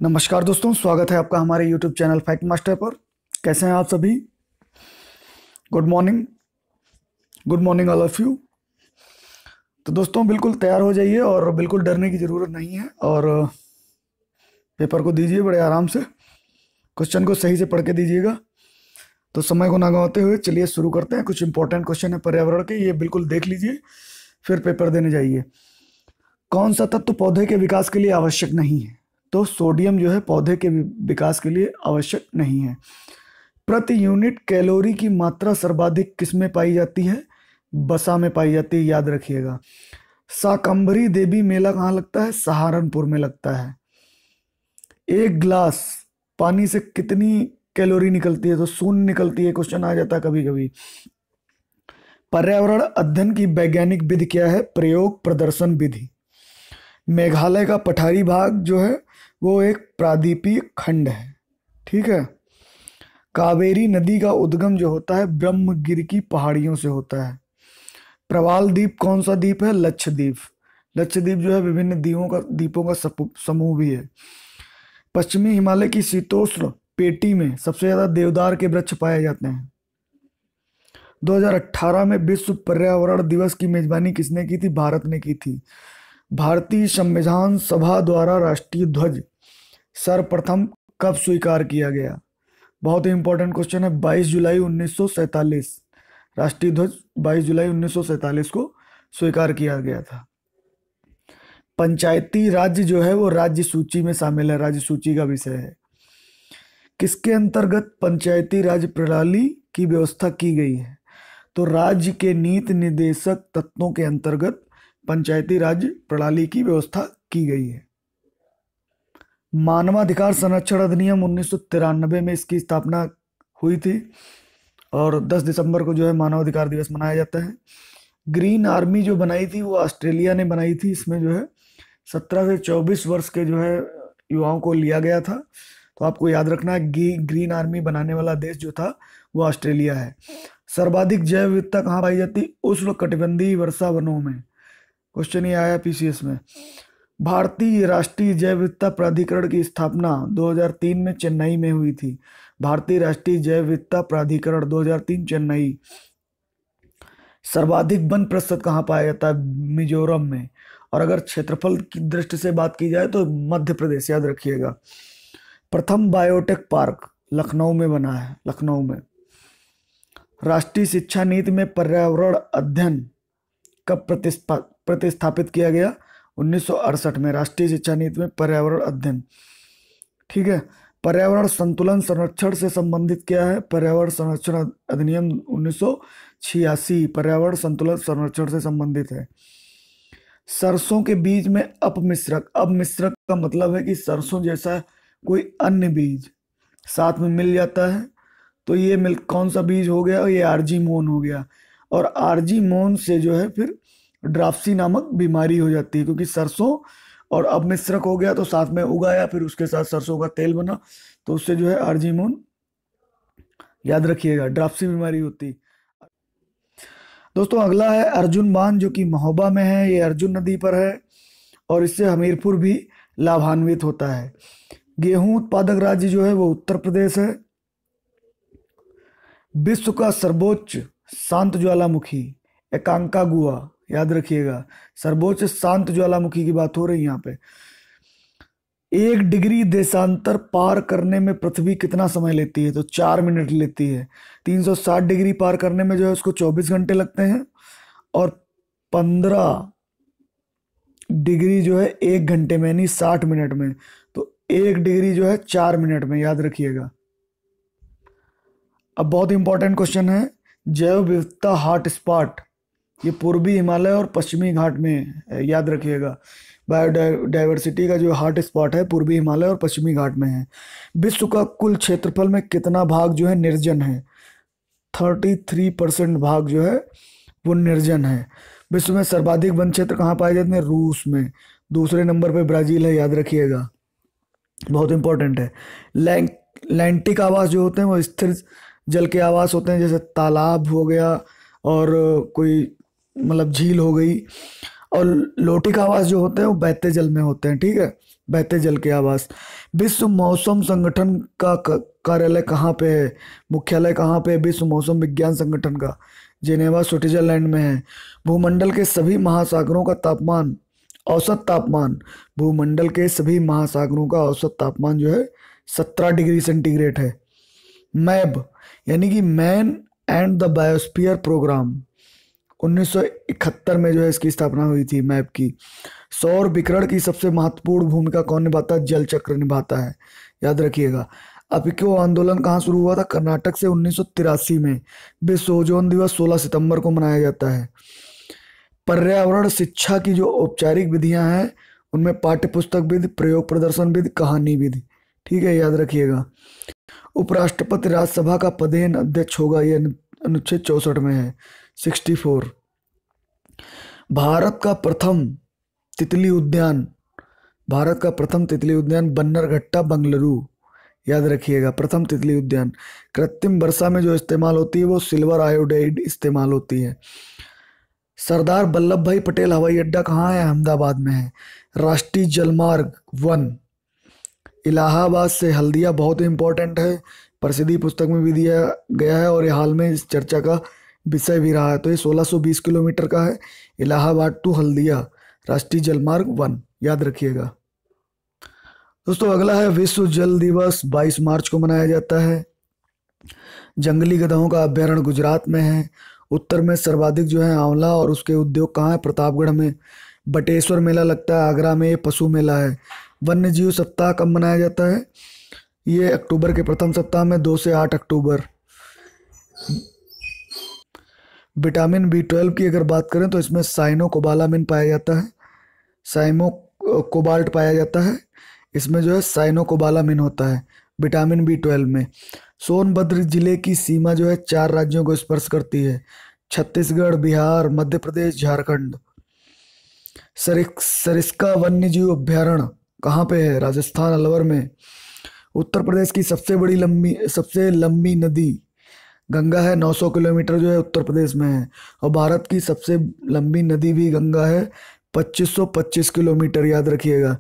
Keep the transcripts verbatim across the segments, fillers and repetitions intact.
नमस्कार दोस्तों, स्वागत है आपका हमारे यूट्यूब चैनल फैक्ट मास्टर पर। कैसे हैं आप सभी? Good morning, good morning all of you. तो दोस्तों बिल्कुल तैयार हो जाइए और बिल्कुल डरने की ज़रूरत नहीं है और पेपर को दीजिए बड़े आराम से, क्वेश्चन को सही से पढ़ के दीजिएगा। तो समय को ना गंवाते हुए चलिए शुरू करते हैं। कुछ इंपॉर्टेंट क्वेश्चन है पर्यावरण के, ये बिल्कुल देख लीजिए फिर पेपर देने जाइए। कौन सा तत्व पौधे के विकास के लिए आवश्यक नहीं है? तो सोडियम जो है पौधे के विकास के लिए आवश्यक नहीं है। प्रति यूनिट कैलोरी की मात्रा सर्वाधिक किसमें पाई जाती है? बसा में पाई जाती है, याद रखिएगा। शाकंभरी देवी मेला कहाँ लगता है? सहारनपुर में लगता है। एक ग्लास पानी से कितनी कैलोरी निकलती है? तो शून्य निकलती है। क्वेश्चन आ जाता है कभी कभी। पर्यावरण अध्ययन की वैज्ञानिक विधि क्या है? प्रयोग प्रदर्शन विधि। मेघालय का पठारी भाग जो है वो एक प्रादीपीय खंड है, ठीक है। कावेरी नदी का उद्गम जो होता है ब्रह्मगिरि की पहाड़ियों से होता है। प्रवाल द्वीप कौन सा द्वीप है? लक्षद्वीप। लक्षद्वीप जो है विभिन्न द्वीपों का द्वीपों का समूह भी है। पश्चिमी हिमालय की शीतोष्ण पेटी में सबसे ज्यादा देवदार के वृक्ष पाए जाते हैं। दो हज़ार अठारह में विश्व पर्यावरण दिवस की मेजबानी किसने की थी? भारत ने की थी। भारतीय संविधान सभा द्वारा राष्ट्रीय ध्वज सर्वप्रथम कब स्वीकार किया गया? बहुत ही इंपॉर्टेंट क्वेश्चन है। बाईस जुलाई उन्नीस सौ सैंतालीस राष्ट्रीय ध्वज बाईस जुलाई उन्नीस सौ सैंतालीस को स्वीकार किया गया था। पंचायती राज्य जो है वो राज्य सूची में शामिल है, राज्य सूची का विषय है। किसके अंतर्गत पंचायती राज प्रणाली की व्यवस्था की गई है? तो राज्य के नीति निर्देशक तत्वों के अंतर्गत पंचायती राज प्रणाली की व्यवस्था की गई है। मानवाधिकार संरक्षण अधिनियम उन्नीस सौ तिरानबे में इसकी स्थापना हुई थी और दस दिसंबर को जो है मानवाधिकार दिवस मनाया जाता है। ग्रीन आर्मी जो बनाई थी वो ऑस्ट्रेलिया ने बनाई थी। इसमें जो है सत्रह से चौबीस वर्ष के जो है युवाओं को लिया गया था। तो आपको याद रखना है ग्रीन आर्मी बनाने वाला देश जो था वो ऑस्ट्रेलिया है। सर्वाधिक जैव विविधता कहाँ पाई जाती? उष्ण कटिबंधीय वर्षा वनों में। क्वेश्चन ये आया पीसीएस में। भारतीय राष्ट्रीय जैव विविधता प्राधिकरण की स्थापना दो हज़ार तीन में चेन्नई में हुई थी। भारतीय राष्ट्रीय जैव विविधता प्राधिकरण दो हज़ार तीन चेन्नई। सर्वाधिक वन प्रतिशत कहाँ पाया जाता है? मिजोरम में। और अगर क्षेत्रफल की दृष्टि से बात की जाए तो मध्य प्रदेश, याद रखिएगा। प्रथम बायोटेक पार्क लखनऊ में बना है, लखनऊ में। राष्ट्रीय शिक्षा नीति में पर्यावरण अध्ययन कब प्रतिस्थापित किया गया? उन्नीस सौ अड़सठ में राष्ट्रीय शिक्षा नीति में पर्यावरण अध्ययन, ठीक है। पर्यावरण संतुलन संरक्षण से संबंधित क्या है? पर्यावरण संरक्षण अधिनियम उन्नीस सौ छियासी पर्यावरण संतुलन संरक्षण से संबंधित है। सरसों के बीज में अपमिश्रक, अपमिश्रक का मतलब है कि सरसों जैसा कोई अन्य बीज साथ में मिल जाता है। तो ये मिल कौन सा बीज हो गया? ये आर्जीमोन हो गया। और आर्जीमोन से जो है फिर ड्राप्सी नामक बीमारी हो जाती है, क्योंकि सरसों और अपमिश्रक हो गया तो साथ में उगाया, फिर उसके साथ सरसों का तेल बना, तो उससे जो है आर्जीमोन, याद रखिएगा, ड्राप्सी बीमारी होती। दोस्तों अगला है अर्जुन बांध जो कि महोबा में है। ये अर्जुन नदी पर है और इससे हमीरपुर भी लाभान्वित होता है। गेहूं उत्पादक राज्य जो है वो उत्तर प्रदेश है। विश्व का सर्वोच्च शांत ज्वालामुखी एकांकागुआ, याद रखिएगा, सर्वोच्च शांत ज्वालामुखी की बात हो रही है यहाँ पे। एक डिग्री देशांतर पार करने में पृथ्वी कितना समय लेती है? तो चार मिनट लेती है। तीन सौ साठ डिग्री पार करने में जो है उसको चौबीस घंटे लगते हैं और पंद्रह डिग्री जो है एक घंटे में, यानी साठ मिनट में। तो एक डिग्री जो है चार मिनट में, याद रखिएगा। अब बहुत इंपॉर्टेंट क्वेश्चन है, जैव विविधता हॉट स्पॉट, ये पूर्वी हिमालय और पश्चिमी घाट में है, याद रखिएगा। बायोडाइवर्सिटी का जो हॉट स्पॉट है पूर्वी हिमालय और पश्चिमी घाट में है। विश्व का कुल क्षेत्रफल में कितना भाग जो है निर्जन है? तैंतीस परसेंट भाग जो है वो निर्जन है। विश्व में सर्वाधिक वन क्षेत्र कहाँ पाए जाते हैं? रूस में। दूसरे नंबर पे ब्राजील है, याद रखिएगा, बहुत इंपॉर्टेंट है। लैंटिक आवास जो होते हैं वो स्थिर जल के आवास होते हैं, जैसे तालाब हो गया और कोई मतलब झील हो गई। और लोटिक आवास जो होते हैं वो बहते जल में होते हैं, ठीक है, बहते जल के आवास। विश्व मौसम संगठन का क- कार्यालय कहाँ पे है, मुख्यालय कहाँ पे है विश्व मौसम विज्ञान संगठन का? जेनेवा स्विट्जरलैंड में है। भूमंडल के सभी महासागरों का तापमान, औसत तापमान, भूमंडल के सभी महासागरों का औसत तापमान जो है सत्रह डिग्री सेंटीग्रेड है। मैब यानी कि man and the biosphere programme, उन्नीस सौ इकहत्तर में जो है इसकी स्थापना हुई थी मैप की। सौर विकिरण की सबसे महत्वपूर्ण भूमिका कौन निभाता है? जल चक्र निभाता है, याद रखिएगा। अपिको आंदोलन कहाँ शुरू हुआ था? कर्नाटक से उन्नीस सौ तिरासी में। विश्व ओजोन दिवस सोलह सितंबर को मनाया जाता है। पर्यावरण शिक्षा की जो औपचारिक विधियां हैं उनमें पाठ्य पुस्तक विधि, प्रयोग प्रदर्शन विधि, कहानी विधि, ठीक है, याद रखिएगा। उपराष्ट्रपति राज्यसभा का पदेन अध्यक्ष होगा, ये अनुच्छेद चौसठ में है, सिक्सटी फोर। भारत का प्रथम तितली उद्यान, भारत का प्रथम तितली उद्यान बन्नरघट्टा बंगलुरु, याद रखिएगा, प्रथम तितली उद्यान। कृत्रिम वर्षा में जो इस्तेमाल होती है वो सिल्वर आयोडाइड इस्तेमाल होती है। सरदार वल्लभ भाई पटेल हवाई अड्डा कहाँ है? अहमदाबाद में है। राष्ट्रीय जलमार्ग वन इलाहाबाद से हल्दिया, बहुत इंपॉर्टेंट है, प्रसिद्धि पुस्तक में भी दिया गया है और ये हाल में इस चर्चा का विषय भी रहा है। तो ये सोलह सौ बीस किलोमीटर का है, इलाहाबाद टू हल्दिया, राष्ट्रीय जलमार्ग वन, याद रखिएगा। दोस्तों अगला है विश्व जल दिवस, बाईस मार्च को मनाया जाता है। जंगली गधों का अभ्यारण्य गुजरात में है। उत्तर में सर्वाधिक जो है आंवला और उसके उद्योग कहाँ है? प्रतापगढ़ में। बटेश्वर मेला लगता है आगरा में, ये पशु मेला है। वन्य जीव सप्ताह कब मनाया जाता है? ये अक्टूबर के प्रथम सप्ताह में, दो से आठ अक्टूबर। विटामिन बी ट्वेल्व की अगर बात करें तो इसमें साइनो कोबालामिन पाया जाता है, साइमो कोबाल्ट पाया जाता है, इसमें जो है साइनो कोबालामिन होता है विटामिन बी ट्वेल्व में। सोनभद्र जिले की सीमा जो है चार राज्यों को स्पर्श करती है, छत्तीसगढ़, बिहार, मध्य प्रदेश, झारखंड। सरिस सरिस्का वन्य जीव अभ्यारण्य कहाँ पे है? राजस्थान, अलवर में। उत्तर प्रदेश की सबसे बड़ी लंबी सबसे लंबी नदी गंगा है, नौ सौ किलोमीटर जो है उत्तर प्रदेश में है। और भारत की सबसे लंबी नदी भी गंगा है, पच्चीस सौ पच्चीस किलोमीटर, याद रखिएगा।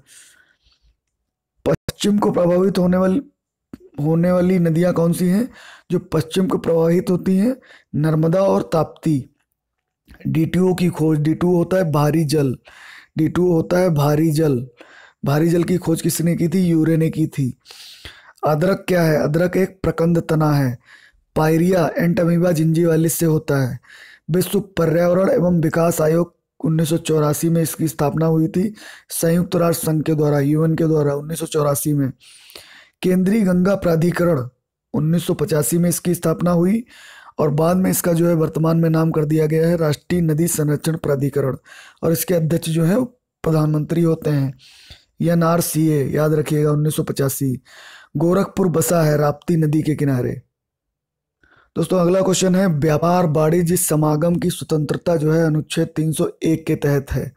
पश्चिम को प्रभावित होने वाली होने वाली नदियां कौन सी हैं? जो पश्चिम को प्रभावित होती हैं, नर्मदा और ताप्ती। डी टू ओ की खोज, डी टू ओ होता है भारी जल, डी टू ओ होता है भारी जल, भारी जल की खोज किसने की थी? यूरे ने की थी। अदरक क्या है? अदरक एक प्रकंद तना है, पायरिया एंटमीबा जिंजीवालिस से होता है। विश्व पर्यावरण एवं विकास आयोग उन्नीस सौ चौरासी में इसकी स्थापना हुई थी, संयुक्त राष्ट्र संघ के द्वारा, यूएन के द्वारा, उन्नीस सौ चौरासी में। केंद्रीय गंगा प्राधिकरण उन्नीस सौ पचासी में इसकी स्थापना हुई और बाद में इसका जो है वर्तमान में नाम कर दिया गया है राष्ट्रीय नदी संरक्षण प्राधिकरण, और इसके अध्यक्ष जो है प्रधानमंत्री होते हैं, एन आर सी ए, याद रखिएगा, उन्नीस सौ पचासी। गोरखपुर बसा है राप्ती नदी के किनारे। दोस्तों अगला क्वेश्चन है, व्यापार वाणिज्य समागम की स्वतंत्रता जो है अनुच्छेद तीन सौ एक के तहत है।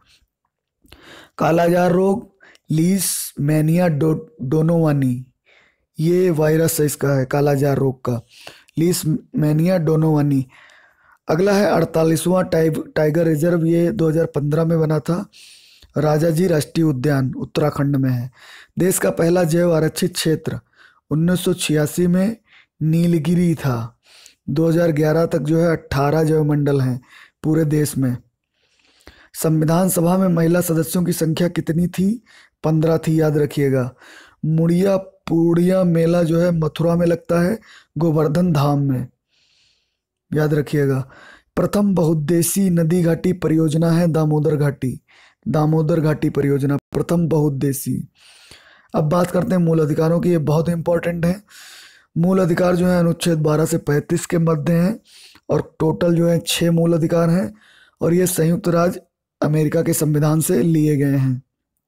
कालाजार रोग, लीस मैनिया डो, डोनोवानी, ये वायरस है इसका है, कालाजार रोग का, लीस मैनिया डोनोवानी। अगला है अड़तालीसवां टाइगर रिजर्व, ये दो हज़ार पंद्रह में बना था, राजाजी राष्ट्रीय उद्यान उत्तराखंड में है। देश का पहला जैव आरक्षित क्षेत्र उन्नीस सौ छियासी में नीलगिरी था। दो हज़ार ग्यारह तक जो है अट्ठारह जैव मंडल हैं पूरे देश में। संविधान सभा में महिला सदस्यों की संख्या कितनी थी? पंद्रह थी, याद रखिएगा। मुड़िया पूर्णिया मेला जो है मथुरा में लगता है, गोवर्धन धाम में, याद रखिएगा। प्रथम बहुउद्देशीय नदी घाटी परियोजना है दामोदर घाटी, दामोदर घाटी परियोजना प्रथम बहुउद्देशीय। अब बात करते हैं मूल अधिकारों की, ये बहुत इंपॉर्टेंट है। मूल अधिकार जो है अनुच्छेद बारह से पैंतीस के मध्य हैं और टोटल जो है छह मूल अधिकार हैं और ये संयुक्त राज्य अमेरिका के संविधान से लिए गए हैं।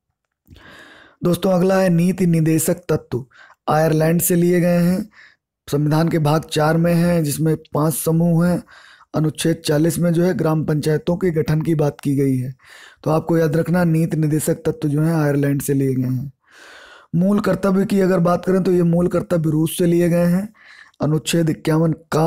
दोस्तों अगला है नीति निदेशक तत्व, आयरलैंड से लिए गए हैं, संविधान के भाग चार में है जिसमें पांच समूह हैं। अनुच्छेद चालीस में जो है ग्राम पंचायतों के गठन की बात की गई है, तो आपको याद रखना नीति निदेशक तत्व जो है आयरलैंड से लिए गए हैं। मूल कर्तव्य की अगर बात करें तो ये मूल कर्तव्य रूस से लिए गए हैं। अनुच्छेद इक्यावन का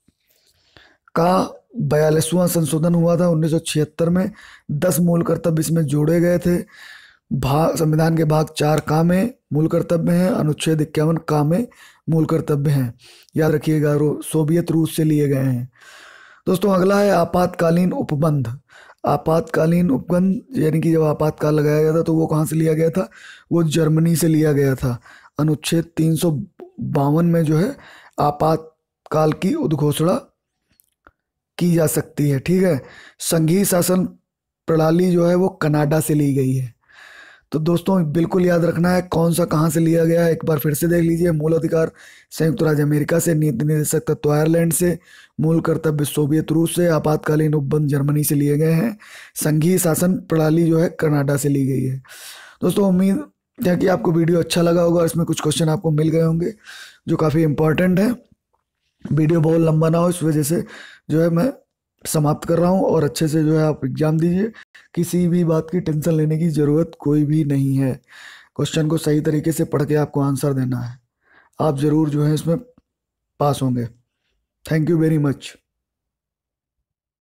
का बयालीसवां संशोधन हुआ था उन्नीस सौ छिहत्तर में, दस मूल कर्तव्य इसमें जोड़े गए थे। भाग संविधान के भाग चार का में मूल कर्तव्य हैं, अनुच्छेद इक्यावन का में मूल कर्तव्य हैं। याद रखिएगा, सोवियत रूस से लिए गए हैं। दोस्तों अगला है आपातकालीन उपबंध। आपातकालीन उपबंध यानी कि जब आपातकाल लगाया गया था तो वो कहाँ से लिया गया था? वो जर्मनी से लिया गया था। अनुच्छेद तीन सौ बावन में जो है आपातकाल की उद्घोषणा की जा सकती है। ठीक है। संघीय शासन प्रणाली जो है वो कनाडा से ली गई है। तो दोस्तों बिल्कुल याद रखना है कौन सा कहाँ से लिया गया है। एक बार फिर से देख लीजिए। मूल अधिकार संयुक्त राज्य अमेरिका से, नीति निर्देशक तत्व आयरलैंड से, मूल कर्तव्य सोवियत रूस से, आपातकालीन उपबंध जर्मनी से लिए गए हैं, संघीय शासन प्रणाली जो है कनाडा से ली गई है। दोस्तों उम्मीद है कि आपको वीडियो अच्छा लगा होगा। इसमें कुछ क्वेश्चन आपको मिल गए होंगे जो काफ़ी इंपॉर्टेंट है। वीडियो बहुत लंबा ना हो इस वजह से जो है मैं समाप्त कर रहा हूँ। और अच्छे से जो है आप एग्जाम दीजिए, किसी भी बात की टेंशन लेने की ज़रूरत कोई भी नहीं है। क्वेश्चन को सही तरीके से पढ़ के आपको आंसर देना है। आप ज़रूर जो है इसमें पास होंगे। Thank you very much.